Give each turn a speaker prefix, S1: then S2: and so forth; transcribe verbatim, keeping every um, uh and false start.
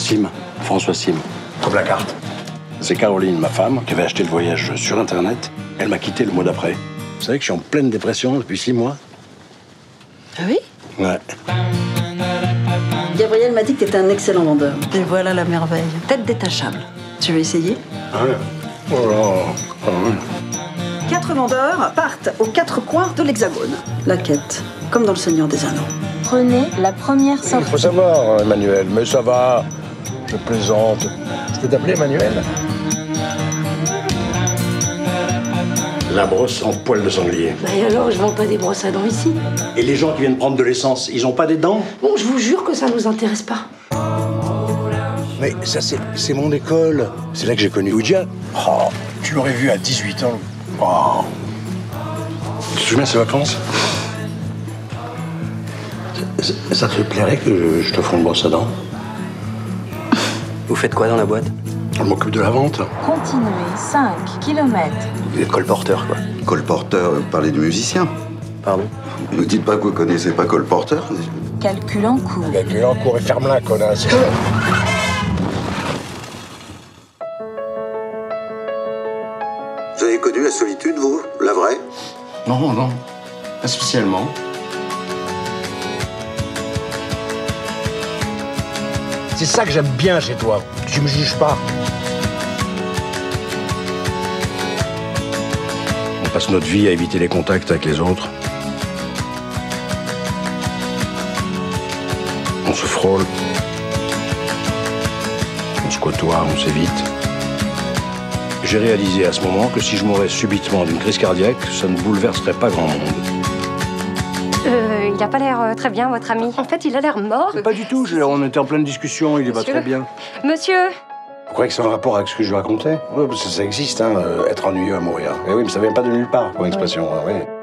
S1: Sim, François Sim. Comme la carte. C'est Caroline, ma femme, qui avait acheté le voyage sur Internet. Elle m'a quitté le mois d'après. Vous savez que je suis en pleine dépression depuis six mois.
S2: Ah oui?
S1: Ouais.
S2: Gabriel m'a dit que t'étais un excellent vendeur. Et voilà la merveille. Tête détachable. Tu veux essayer?
S1: Ah ouais. Oh là. Ah ouais.
S2: Quatre vendeurs partent aux quatre coins de l'Hexagone. La quête, comme dans Le Seigneur des Anneaux.
S3: Prenez la première sortie.
S1: Il faut savoir, Emmanuel, mais ça va. Je plaisante. Je peux t'appeler Emmanuel? La brosse en poil de sanglier.
S4: Bah et alors, je vends pas des brosses à dents ici.
S1: Et les gens qui viennent prendre de l'essence, ils ont pas des dents?
S4: Bon, je vous jure que ça nous intéresse pas.
S1: Mais ça, c'est, c'est mon école. C'est là que j'ai connu Ouija. Oh, tu l'aurais vu à dix-huit ans. Oh. Tu te souviens de ces vacances? Ça, ça te plairait que je, je te fasse une brosse à dents?
S5: Vous faites quoi dans la boîte?
S1: On m'occupe de la vente.
S3: Continuez cinq kilomètres.
S5: Vous êtes colporteur, quoi.
S6: Colporteur, vous parlez du musicien.
S5: Pardon?
S6: Ne dites pas que vous connaissez pas Colporteur.
S3: Calcul en cours.
S1: Calcul en cours et ferme-la, connasse.
S6: Vous avez connu la solitude, vous? La vraie?
S1: Non, non. Pas spécialement. C'est ça que j'aime bien chez toi. Tu me juges pas. On passe notre vie à éviter les contacts avec les autres. On se frôle. On se côtoie, on s'évite. J'ai réalisé à ce moment que si je mourais subitement d'une crise cardiaque, ça ne bouleverserait pas grand monde.
S7: Euh, il a pas l'air euh, très bien, votre ami. En fait, il a l'air mort.
S1: Pas du tout, je- on était en pleine discussion, il va
S7: Monsieur
S1: très bien.
S7: Monsieur,
S1: Vous croyez que c'est en rapport avec ce que je lui racontais? Oui, parce que ça existe, hein, euh, être ennuyeux à mourir. Eh oui, mais ça vient pas de nulle part, comme expression, hein, oui.